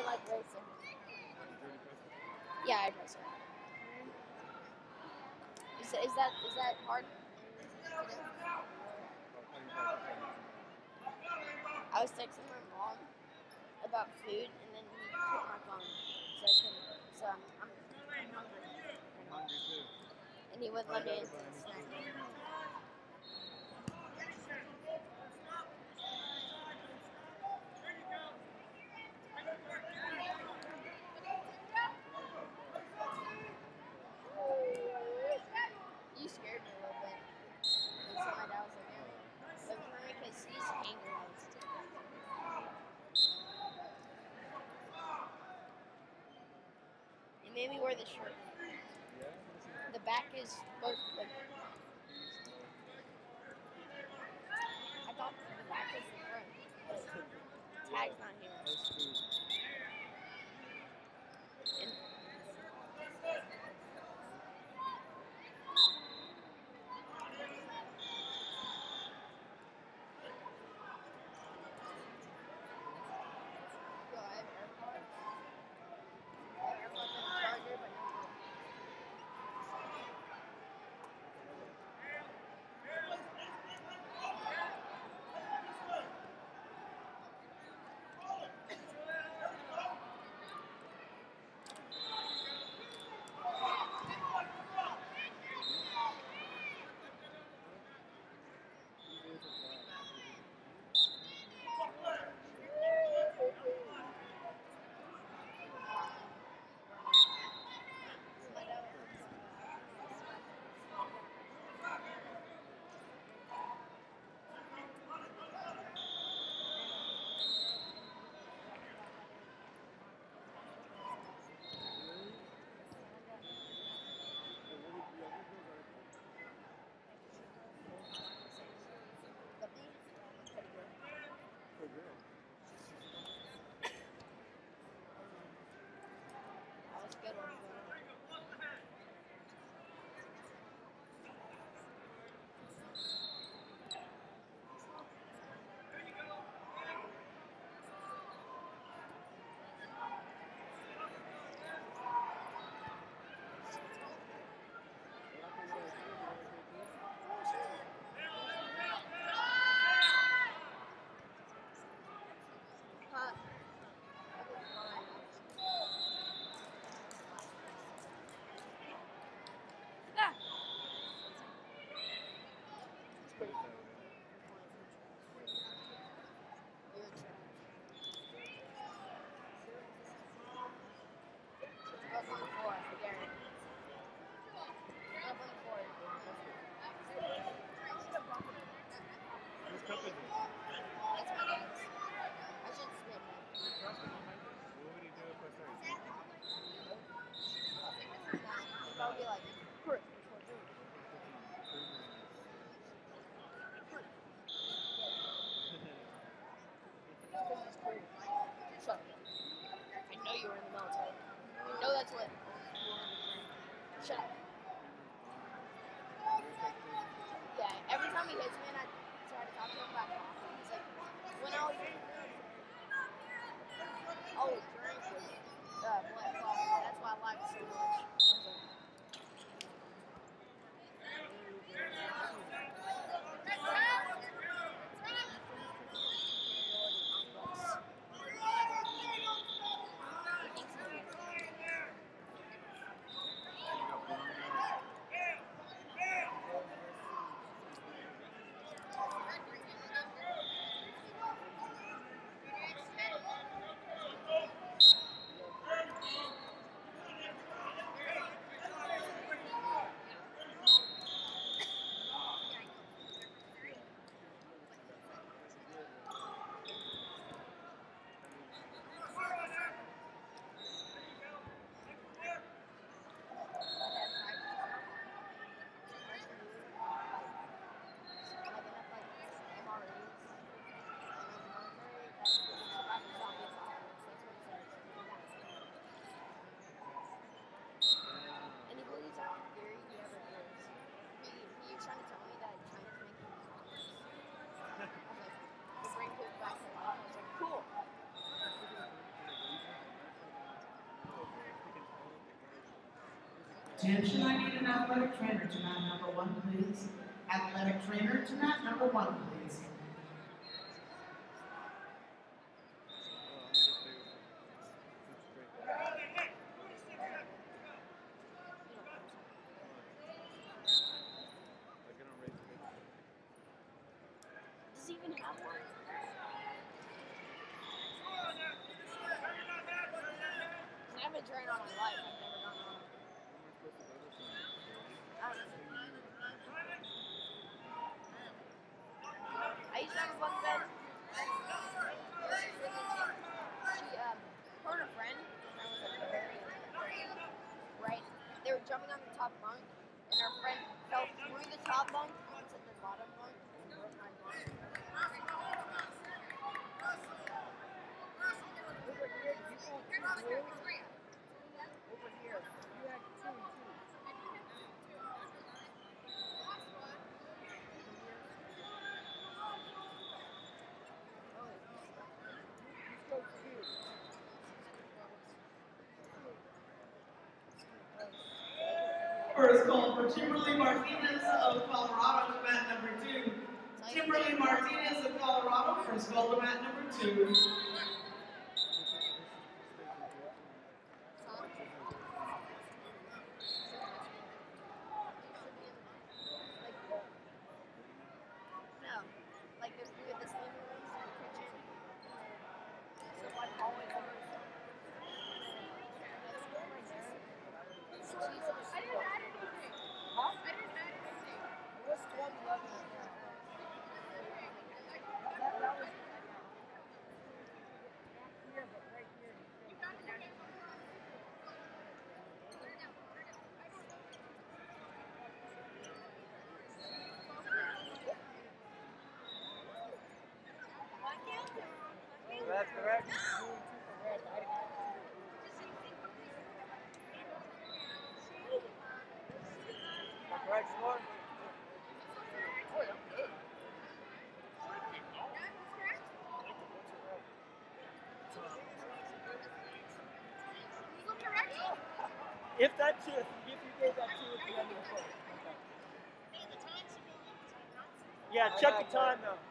like racing. Yeah, I race her. Is that hard? I was texting my mom about food, and then he took my phone, so I couldn't. So I'm hungry. I'm hungry too. And he wouldn't let me into the snack. You scared me a little bit. And so my dad was like, yeah. But for me, because he's angry all the time. It made me wear the shirt. Yeah? The back is both like. I thought the back was the front, but the tag's not here. That's cool. And yo, I have AirPods. I have AirPods on the charger, but no. Attention, I need an athletic trainer to mat number 1, please. Athletic trainer to mat number 1, please. Does he even have one? I haven't trained all my life. I've never done one. I used to have a bunk bed. She, her and a friend, was like very, right? They were jumping on the top bunk, and her friend fell through the top bunk onto the bottom bunk and broke my bunk. Over here, you fall through. Over here, you had 2 and 2. First call for Kimberly Martinez of Colorado to mat number 2. Kimberly Martinez of Colorado, first call to mat number 2. No, like there's we have this living room, the kitchen, so like hallway over. I didn't add anything. Huh? I didn't add anything. It was 12-11. That was here, but right here. You got it. That's correct. Correct score. If that two, if you gave that two at the end of the foot. Okay. Yeah, check the time though.